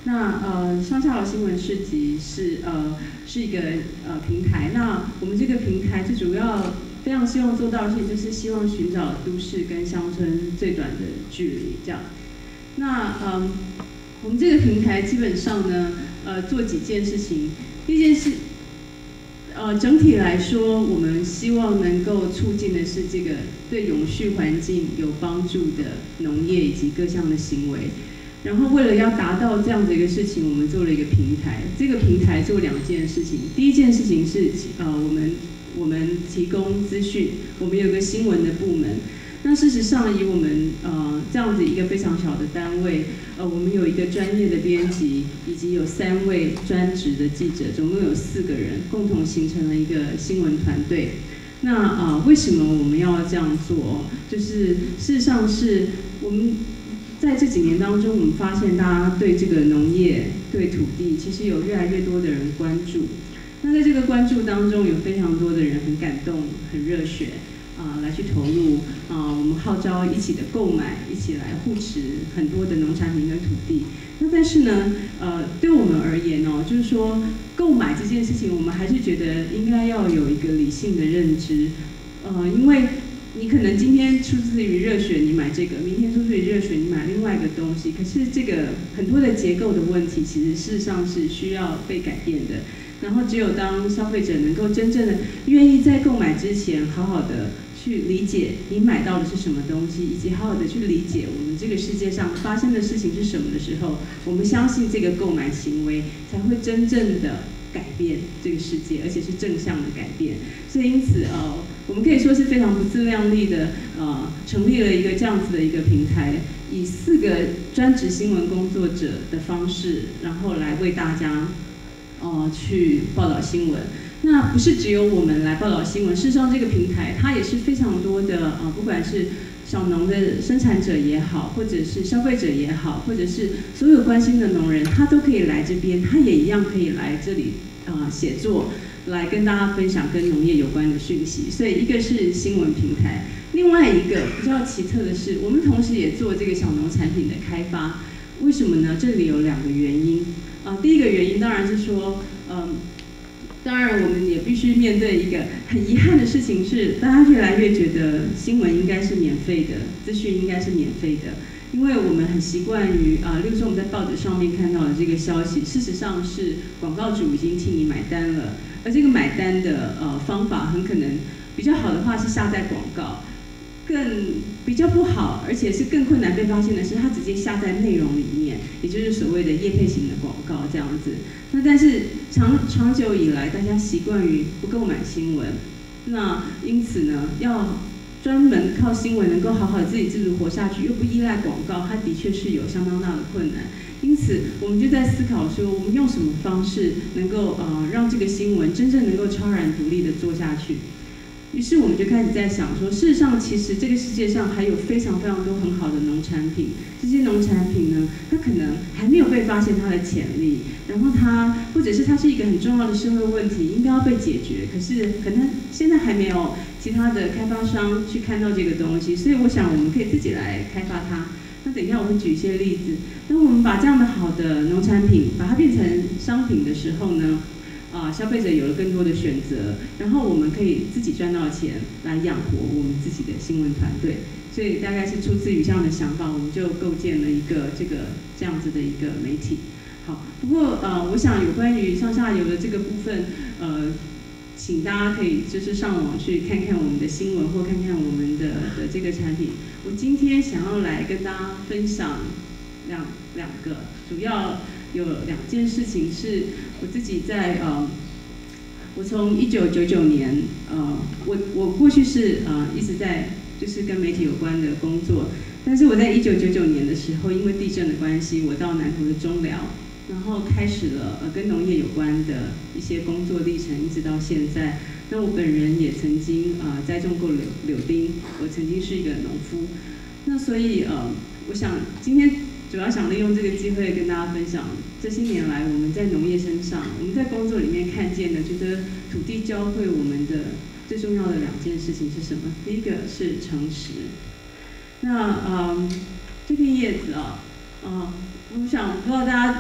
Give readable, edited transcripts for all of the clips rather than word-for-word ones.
那上下游新闻市集是一个平台。那我们这个平台最主要非常希望做到的事情，就是希望寻找都市跟乡村最短的距离这样。那我们这个平台基本上呢，做几件事情。第一件事，整体来说，我们希望能够促进的是这个对永续环境有帮助的农业以及各项的行为。然后为了要达到这样的一个事情，我们做了一个平台。这个平台做2件事情。第一件事情是我们提供资讯，我们有个新闻的部门。那事实上，以我们这样子一个非常小的单位，我们有一个专业的编辑，以及有3位专职的记者，总共有4个人，共同形成了一个新闻团队。那为什么我们要这样做？就是事实上是我们在这几年当中，我们发现大家对这个农业、对土地，其实有越来越多的人关注。那在这个关注当中，有非常多的人很感动、很热血。来去投入我们号召一起的购买，一起来护持很多的农产品跟土地。那但是呢，对我们而言就是说购买这件事情，我们还是觉得应该要有一个理性的认知。因为你可能今天出自于热血，你买这个；明天出自于热血，你买另外一个东西。可是这个很多的结构的问题，其实事实上是需要被改变的。然后只有当消费者能够真正的愿意在购买之前，好好的去理解你买到的是什么东西，以及好好的去理解我们这个世界上发生的事情是什么的时候，我们相信这个购买行为才会真正的改变这个世界，而且是正向的改变。所以因此我们可以说是非常不自量力的成立了一个这样子的一个平台，以4个专职新闻工作者的方式，然后来为大家去报道新闻。那不是只有我们来报道新闻，事实上这个平台它也是非常多的不管是小农的生产者也好，或者是消费者也好，或者是所有关心的农人，他都可以来这边，他也一样可以来这里写作，来跟大家分享跟农业有关的讯息。所以一个是新闻平台，另外一个比较奇特的是，我们同时也做这个小农产品的开发。为什么呢？这里有2个原因。第一个原因当然是说，当然我们也必须面对一个很遗憾的事情是，大家越来越觉得新闻应该是免费的，资讯应该是免费的，因为我们很习惯于例如说我们在报纸上面看到的这个消息，事实上是广告主已经替你买单了，而这个买单的方法很可能比较好的话是下载广告。比较不好，而且是更困难被发现的是，它直接下在内容里面，也就是所谓的业配型的广告这样子。那但是长久以来，大家习惯于不购买新闻，那因此呢，要专门靠新闻能够好好自给自足活下去，又不依赖广告，它的确是有相当大的困难。因此，我们就在思考说，我们用什么方式能够让这个新闻真正能够超然独立的做下去。于是我们就开始在想说，事实上其实这个世界上还有非常非常多很好的农产品，这些农产品呢，它可能还没有被发现它的潜力，然后或者是它是一个很重要的社会问题，应该要被解决，可是可能现在还没有其他的开发商去看到这个东西，所以我想我们可以自己来开发它。那等一下我会举一些例子。当我们把这样的好的农产品把它变成商品的时候呢，消费者有了更多的选择，然后我们可以自己赚到钱来养活我们自己的新闻团队。所以大概是出自于这样的想法，我们就构建了一个这样子的一个媒体。好，不过我想有关于上下游的这个部分，请大家可以就是上网去看看我们的新闻，或看看我们的这个产品。我今天想要来跟大家分享两个，主要有2件事情是我自己在我从1999年我过去是一直在就是跟媒体有关的工作，但是我在1999年的时候，因为地震的关系，我到南投的中寮，然后开始了跟农业有关的一些工作历程，一直到现在。那我本人也曾经栽种过柳丁，我曾经是一个农夫。那所以我想今天主要想利用这个机会跟大家分享，这些年来我们在农业身上，我们在工作里面看见的，觉得土地教会我们的最重要的2件事情是什么？第一个是诚实。那这片叶子我想不知道大家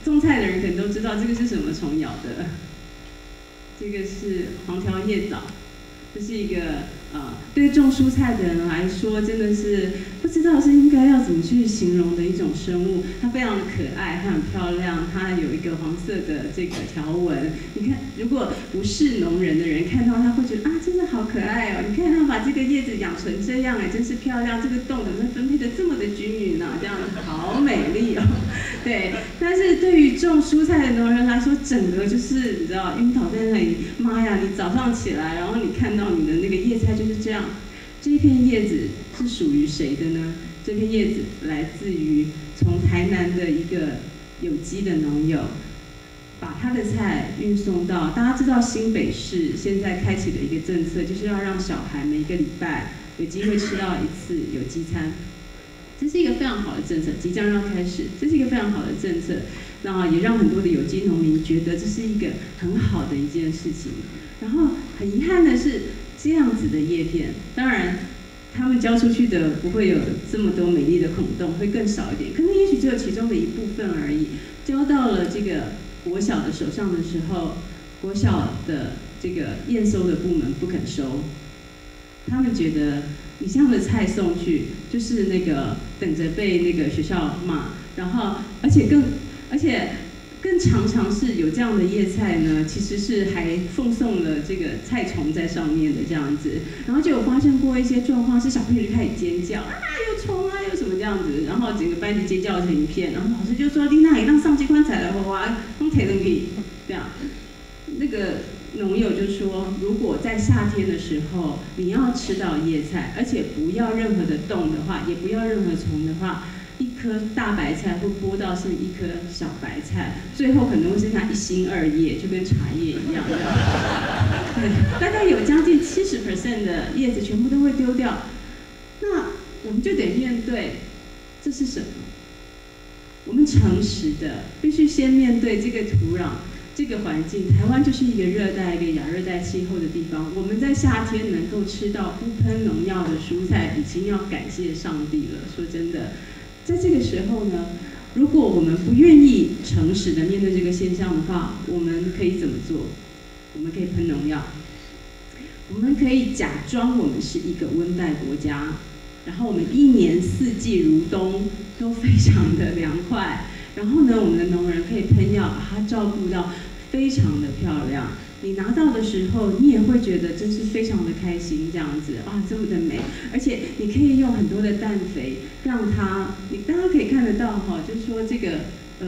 种菜的人可能都知道这个是什么虫咬的，这个是黄条叶藻，这是一个对种蔬菜的人来说，真的是不知道是应该要怎么去形容的一种生物。它非常的可爱，它很漂亮，它有一个黄色的这个条纹。你看，如果不是农人的人看到它，会觉得啊，真的好可爱哦！你看它把这个叶子养成这样，哎，真是漂亮。这个洞怎么分配的这么的均匀呢？这样子好美丽哦。对，但是对于种蔬菜的农人来说，整个就是你知道晕倒在那里。妈呀！你早上起来，然后你看到你的那个叶菜就是这样。这一片叶子是属于谁的呢？这片叶子来自于从台南的一个有机的农友，把他的菜运送到大家知道新北市现在开启的一个政策，就是要让小孩每一个礼拜有机会吃到一次有机餐。这是一个非常好的政策，即将要开始，这是一个非常好的政策，那也让很多的有机农民觉得这是一个很好的一件事情。然后很遗憾的是，这样子的叶片，当然他们交出去的不会有这么多美丽的孔洞，会更少一点，可能也许只有其中的一部分而已。交到了这个国小的手上的时候，国小的这个验收的部门不肯收，他们觉得你这样的菜送去，就是那个等着被那个学校骂，然后而且更常常是有这样的叶菜呢，其实是还奉送了这个菜虫在上面的这样子，然后就有发生过一些状况，是小朋友就开始尖叫啊，有虫啊，有什么这样子，然后整个班级尖叫成一片，然后老师就说：“你那里让上机关采来哇，弄铁灯给这样。”那个农友就说：“如果在夏天的时候你要吃到叶菜，而且不要任何的洞的话，也不要任何虫的话。”一颗大白菜会剥到剩一颗小白菜，最后可能会剩下1心2叶，就跟茶叶一样。对，大概有将近70% 的叶子全部都会丢掉。那我们就得面对，这是什么？我们诚实的，必须先面对这个土壤、这个环境。台湾就是一个热带、一个亚热带气候的地方。我们在夏天能够吃到不喷农药的蔬菜，已经要感谢上帝了。说真的。在这个时候呢，如果我们不愿意诚实的面对这个现象的话，我们可以怎么做？我们可以喷农药，我们可以假装我们是一个温带国家，然后我们1年4季如冬都非常的凉快，然后呢，我们的农人可以喷药，把它照顾到非常的漂亮。你拿到的时候，你也会觉得真是非常的开心，这样子啊，这么的美，而且你可以用很多的氮肥，让它，大家可以看得到哈，就是说这个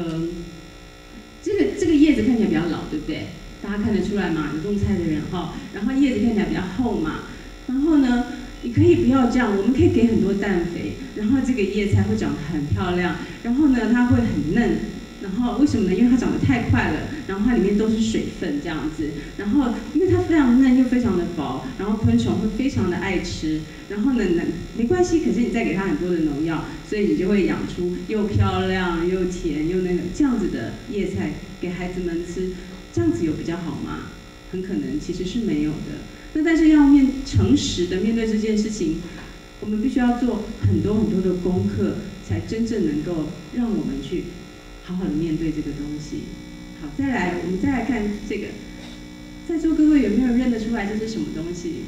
这个叶子看起来比较老，对不对？大家看得出来嘛？有种菜的人哈，然后叶子看起来比较厚嘛，然后呢，你可以不要这样，我们可以给很多氮肥，然后这个叶菜会长得很漂亮，然后呢，它会很嫩。然后为什么呢？因为它长得太快了，然后它里面都是水分这样子。然后因为它非常嫩又非常的薄，然后昆虫会非常的爱吃。然后呢，没关系，可是你再给它很多的农药，所以你就会养出又漂亮又甜又那个这样子的叶菜给孩子们吃。这样子有比较好吗？很可能其实是没有的。那但是要诚实的面对这件事情，我们必须要做很多很多的功课，才真正能够让我们去好好的面对这个东西。好，我们再来看这个，在座各位有没有认得出来这是什么东西？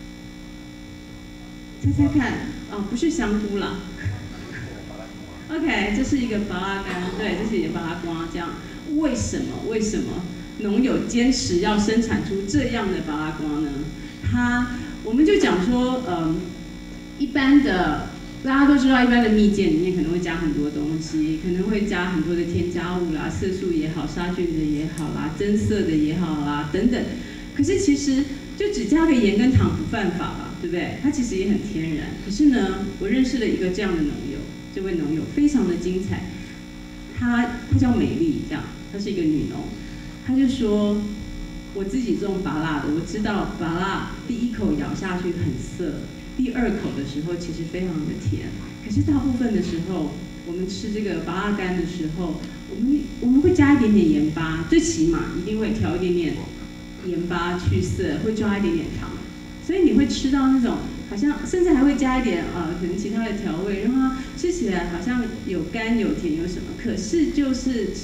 猜猜看，哦，不是香菇啦。OK， 这是一个巴拉干，对，这是一个巴拉瓜，这样。为什么农友坚持要生产出这样的巴拉瓜呢？我们就讲说，一般的。大家都知道，一般的蜜饯里面可能会加很多东西，可能会加很多的添加物啦，色素也好，杀菌的也好啦，增色的也好啦，等等。可是其实就只加个盐跟糖不犯法吧，对不对？它其实也很天然。可是呢，我认识了一个这样的农友，这位农友非常的精彩，她叫美丽，这样，她是一个女农，她就说，我自己种芭乐的，我知道芭乐第一口咬下去很涩。第2口的时候其实非常的甜，可是大部分的时候，我们吃这个芭乐干的时候，我们会加一点点盐巴，最起码一定会调一点点盐巴去涩，会抓一点点糖，所以你会吃到那种好像甚至还会加一点可能其他的调味，让它吃起来好像有甘有甜有什么，可是就是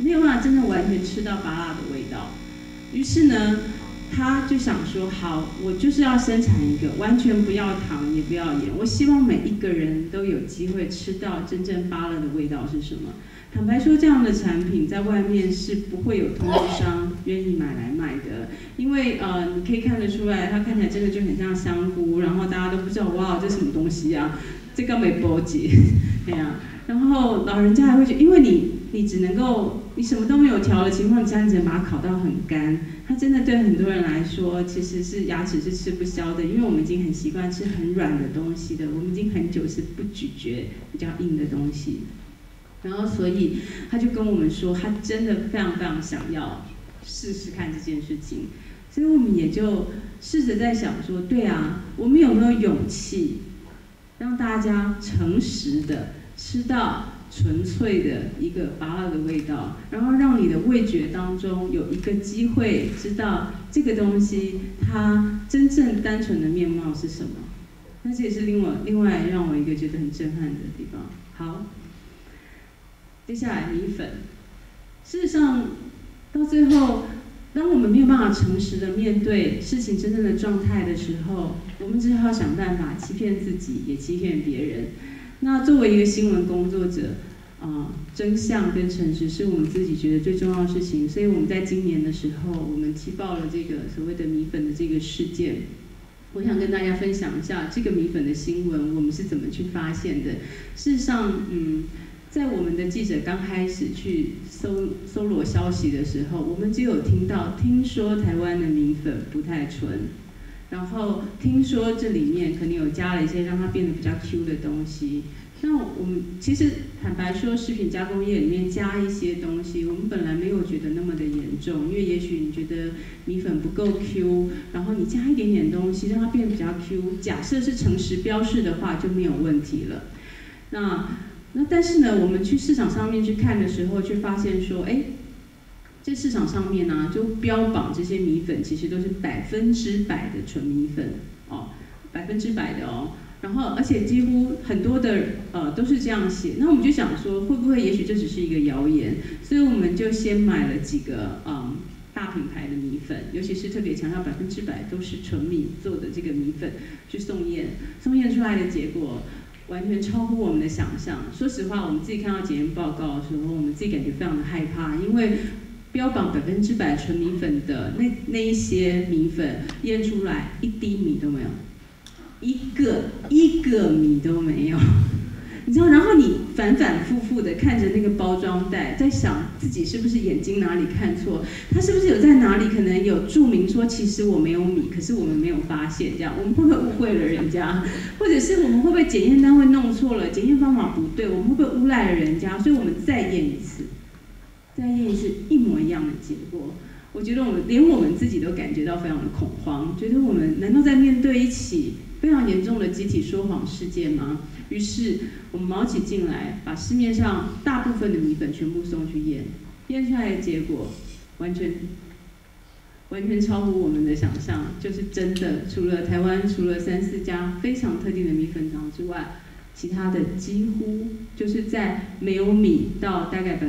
没有办法真的完全吃到芭乐的味道。于是呢，他就想说，好，我就是要生产一个完全不要糖也不要盐，我希望每一个人都有机会吃到真正芭乐的味道是什么。坦白说，这样的产品在外面是不会有通路商愿意买来卖的，因为你可以看得出来，它看起来真的就很像香菇，然后大家都不知道，哇，这什么东西啊？这个没波及，对呀。然后老人家还会觉得，因为你只能够，你什么都没有调的情况下，你只能把它烤到很干。它真的对很多人来说，其实是牙齿是吃不消的，因为我们已经很习惯吃很软的东西的，我们已经很久是不咀嚼比较硬的东西。然后，所以他就跟我们说，他真的非常非常想要试试看这件事情。所以我们也就试着在想说，对啊，我们有没有勇气让大家诚实的吃到纯粹的一个芭乐的味道，然后让你的味觉当中有一个机会知道这个东西它真正单纯的面貌是什么。那这也是另外让我一个觉得很震撼的地方。好。接下来米粉，事实上到最后，当我们没有办法诚实的面对事情真正的状态的时候，我们只好想办法欺骗自己，也欺骗别人。那作为一个新闻工作者，真相跟诚实是我们自己觉得最重要的事情。所以我们在今年的时候，我们踢爆了这个所谓的米粉的这个事件。我想跟大家分享一下这个米粉的新闻，我们是怎么去发现的。事实上，在我们的记者刚开始去搜罗消息的时候，我们只有听说台湾的米粉不太纯，然后听说这里面可能有加了一些让它变得比较 Q 的东西。那我们其实坦白说，食品加工业里面加一些东西，我们本来没有觉得那么的严重，因为也许你觉得米粉不够 Q， 然后你加一点点东西让它变得比较 Q， 假设是诚实标示的话就没有问题了。那但是呢，我们去市场上面去看的时候，却发现说，这市场上面呢，就标榜这些米粉其实都是100%的纯米粉，100%的哦。然后而且几乎很多的都是这样写。那我们就想说，会不会也许这只是一个谣言？所以我们就先买了几个大品牌的米粉，尤其是特别强调100%都是纯米做的这个米粉去送验出来的结果。完全超乎我们的想象。说实话，我们自己看到检验报告的时候，我们自己感觉非常的害怕，因为标榜100%纯米粉的那一些米粉验出来一滴米都没有，一个米都没有。你知道，然后你反反复复的看着那个包装袋，在想自己是不是眼睛哪里看错，他是不是有在哪里可能有注明说其实我没有米，可是我们没有发现，这样我们会不会误会了人家，或者是我们会不会检验单位弄错了，检验方法不对，我们会不会诬赖了人家，所以我们再验一次，一模一样的结果。我觉得连我们自己都感觉到非常的恐慌，觉得我们难道在面对一起非常严重的集体说谎事件吗？于是我们卯起劲来，把市面上大部分的米粉全部送去验出来的结果完全超乎我们的想象，就是真的，除了台湾除了3-4家非常特定的米粉厂之外，其他的几乎就是在没有米到大概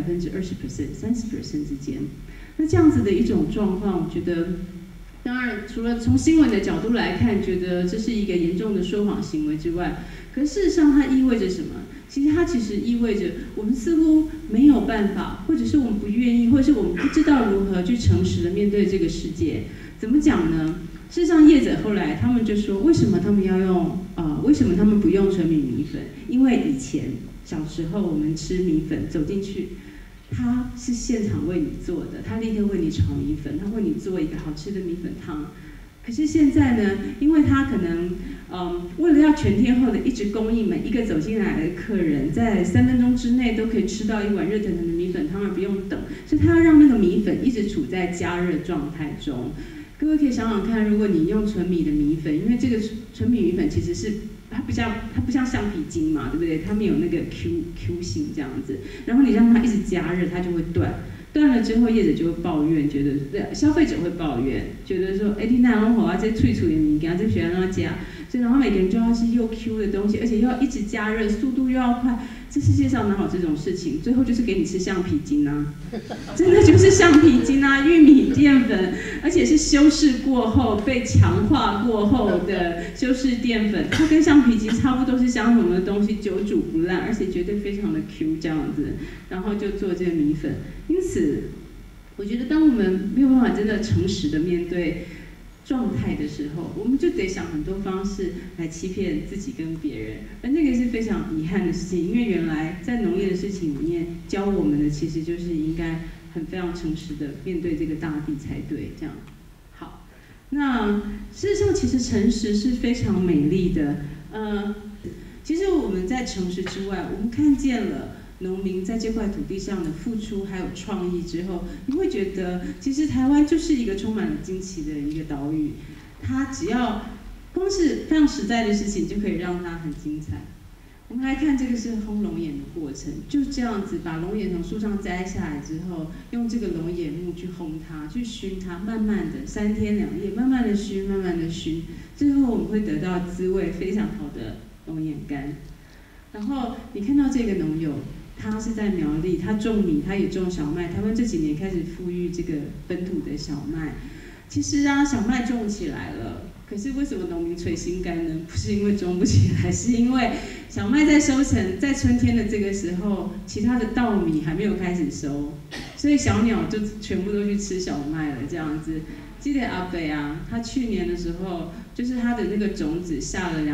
20%、30% 之间。那这样子的一种状况，我觉得，当然除了从新闻的角度来看，觉得这是一个严重的说谎行为之外，可事实上它意味着什么？其实意味着我们似乎没有办法，或者是我们不愿意，或者是我们不知道如何去诚实的面对这个世界。怎么讲呢？事实上，业者后来他们就说，为什么他们要用为什么他们不用纯米粉？因为以前小时候我们吃米粉走进去，他是现场为你做的，他立刻为你炒米粉，他为你做一个好吃的米粉汤。可是现在呢，因为他可能为了要全天候的一直供应每一个走进来的客人，在3分钟之内都可以吃到一碗热腾腾的米粉汤，而不用等，所以他要让那个米粉一直处在加热状态中。各位可以想想看，如果你用纯米的米粉，因为这个纯米米粉其实是它不像橡皮筋嘛，对不对？它没有那个 Q 性这样子，然后你让它一直加热，它就会断了之后，业者就会抱怨，觉得消费者会抱怨，觉得说，你那拢好啊，这脆脆的物件，这需要让它加，所以然后每个人就要是又 Q 的东西，而且要一直加热，速度又要快， 这世界上哪有这种事情？最后就是给你吃橡皮筋啊，真的就是橡皮筋啊，玉米淀粉，而且是修饰过后被强化过后的修饰淀粉，它跟橡皮筋差不多是相同的东西，久煮不烂，而且绝对非常的 Q 这样子，然后就做这个米粉。因此，我觉得当我们没有办法真的诚实的面对状态的时候，我们就得想很多方式来欺骗自己跟别人，而那个是非常遗憾的事情，因为原来在农业的事情里面教我们的其实就是应该非常诚实的面对这个大地才对。这样，好，那事实上其实诚实是非常美丽的。其实我们在诚实之外，我们看见了农民在这块土地上的付出还有创意之后，你会觉得其实台湾就是一个充满了惊奇的一个岛屿，它只要光是非常实在的事情就可以让它很精彩。我们来看这个是烘龙眼的过程，就这样子把龙眼从树上摘下来之后，用这个龙眼木去烘它，去熏它，慢慢的3天2夜，慢慢的熏，慢慢的熏，最后我们会得到滋味非常好的龙眼干。然后你看到这个农友，他是在苗栗，他种米，他也种小麦。台湾这几年开始富裕这个本土的小麦。其实啊，小麦种起来了，可是为什么农民垂心肝呢？不是因为种不起来，是因为小麦在收成，在春天的这个时候，其他的稻米还没有开始收，所以小鸟就全部都去吃小麦了，这样子。记得阿北啊，他去年的时候，就是他的那个种子下了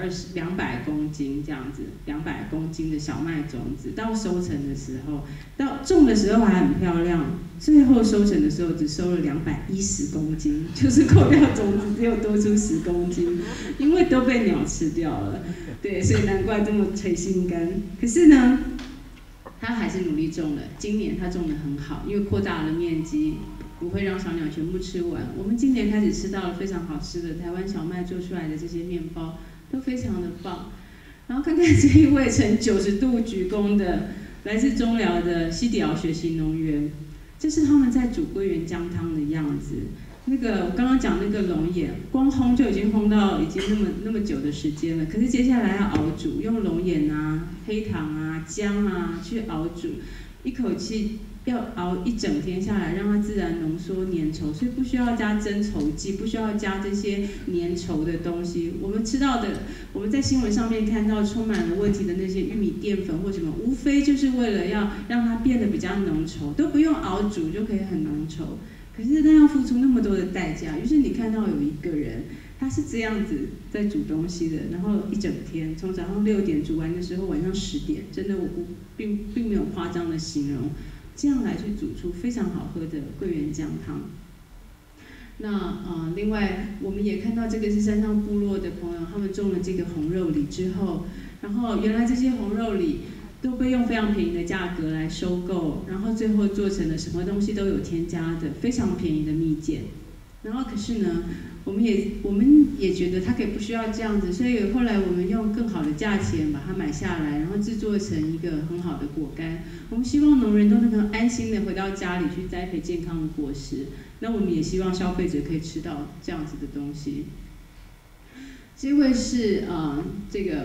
200公斤这样子，200公斤的小麦种子，到收成的时候，到种的时候还很漂亮，最后收成的时候只收了210公斤，就是扣掉种子只有多出10公斤，因为都被鸟吃掉了。对，所以难怪这么垂心肝。可是呢，他还是努力种了，今年他种得很好，因为扩大了面积。不会让小鸟全部吃完。我们今年开始吃到了非常好吃的台湾小麦做出来的这些面包，都非常的棒。然后看看这一位呈90度鞠躬的来自中寮的西底寮学习农园，这是他们在煮桂圆姜汤的样子。那个我刚刚讲那个龙眼，光烘就已经烘到已经那么久的时间了，可是接下来要熬煮，用龙眼啊、黑糖啊、姜啊去熬煮，一口气要熬1整天下来，让它自然浓缩粘稠，所以不需要加增稠剂，不需要加这些粘稠的东西。我们吃到的，我们在新闻上面看到充满了问题的那些玉米淀粉或什么，无非就是为了要让它变得比较浓稠，都不用熬煮就可以很浓稠。可是那要付出那么多的代价，于是你看到有一个人，他是这样子在煮东西的，然后一整天，从早上6点煮完的时候，晚上10点，真的我并没有夸张的形容。这样来去煮出非常好喝的桂圆姜汤。那另外我们也看到这个是山上部落的朋友，他们种了这个红肉李之后，然后原来这些红肉李都被用非常便宜的价格来收购，然后最后做成了什么东西都有添加的非常便宜的蜜饯。然后可是呢，我们也觉得它可以不需要这样子，所以后来我们用更好的价钱把它买下来，然后制作成一个很好的果干。我们希望农人都能够安心的回到家里去栽培健康的果实。那我们也希望消费者可以吃到这样子的东西。这位是这个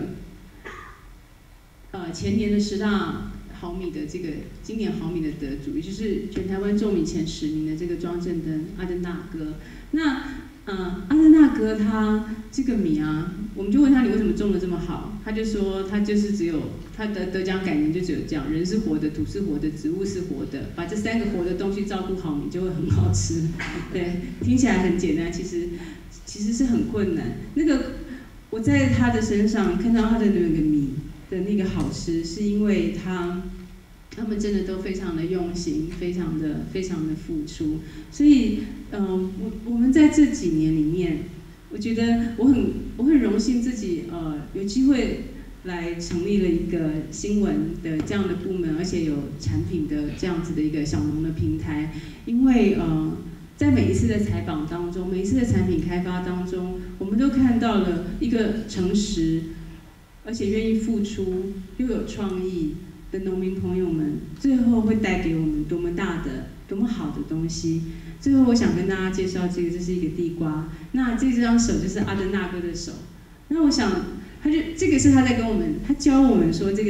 前年的10大毫米的这个今年毫米的得主，也就是全台湾种米前10名的这个庄正登阿登大哥。那阿登大哥他这个米啊，我们就问他你为什么种得这么好，他就说他就是只有他的得奖感言就只有这样，人是活的，土是活的，植物是活的，把这3个活的东西照顾好，米就会很好吃。对，听起来很简单，其实是很困难。那个我在他的身上看到他的那个米的那个好吃，是因为他们真的都非常的用心，非常的付出。所以我们在这几年里面，我觉得我很荣幸自己有机会来成立了一个新闻的这样的部门，而且有产品的这样子的一个小农的平台。因为在每一次的采访当中，每一次的产品开发当中，我们都看到了一个诚实而且愿意付出又有创意的农民朋友们，最后会带给我们多么大的、多么好的东西。最后，我想跟大家介绍这是一个地瓜。那这张手就是阿登大哥的手。那我想，这个是他在跟我们，他教我们说这个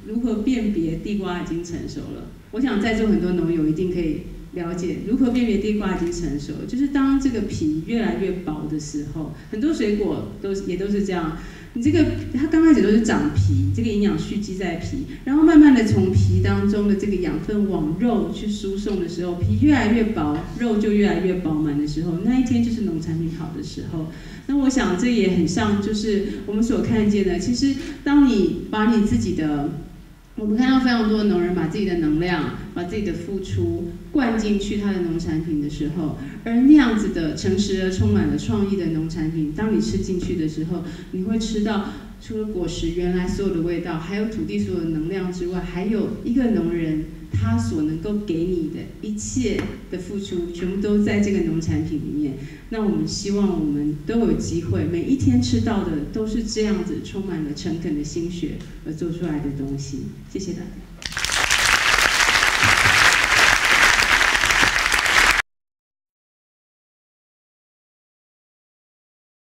如何辨别地瓜已经成熟了。我想在座很多农友一定可以了解如何辨别地瓜已经成熟了，就是当这个皮越来越薄的时候，很多水果也都是这样。你这个它刚开始都是长皮，这个营养蓄积在皮，然后慢慢的从皮当中的这个养分往肉去输送的时候，皮越来越薄，肉就越来越饱满的时候，那一天就是农产品好的时候。那我想这也很像就是我们所看见的，其实当你把你自己的，我们看到非常多的农人把自己的能量、把自己的付出灌进去他的农产品的时候，而那样子的诚实而充满了创意的农产品，当你吃进去的时候，你会吃到除了果实原来所有的味道，还有土地所有的能量之外，还有一个农人他所能够给你的一切的付出，全部都在这个农产品里面。那我们希望我们都有机会，每一天吃到的都是这样子充满了诚恳的心血而做出来的东西。谢谢大家。